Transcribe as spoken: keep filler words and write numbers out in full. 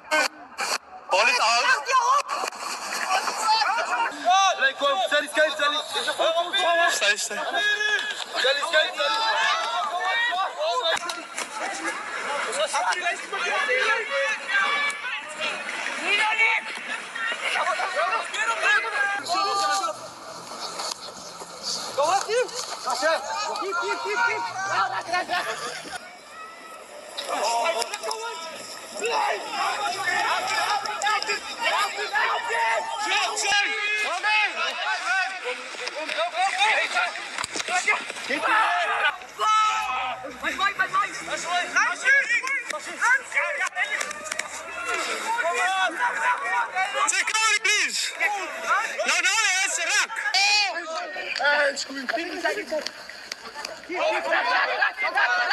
Ball is out. Allez, kom, Sally, Sally, Sally. Stay, stay. Sally, Sally, Sally. Go on, team. That's it. Keep, keep, keep, keep. That's it, that's it. No, no, yes, raak. En schoen.